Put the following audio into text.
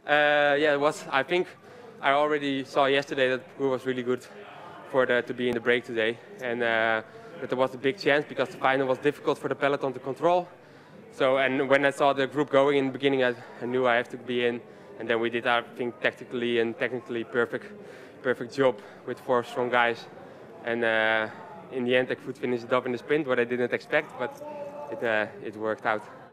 Yeah, it was. I think I already saw yesterday that Hoorn was really good to be in the break today, and that there was a big chance because the final was difficult for the peloton to control. So, and when I saw the group going in the beginning, I knew I have to be in, and then we did, I think, tactically and technically perfect job with 4 strong guys, and in the end I could finish it up in the sprint, what I didn't expect, but it worked out.